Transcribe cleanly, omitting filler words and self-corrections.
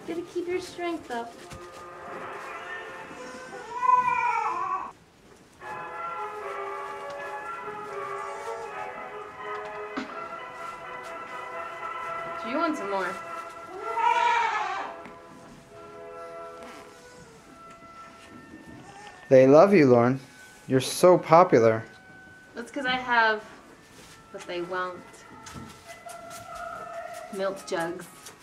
Gotta keep your strength up. Do you want some more? They love you, Lauren. You're so popular. That's because I have what they won't. Milk jugs.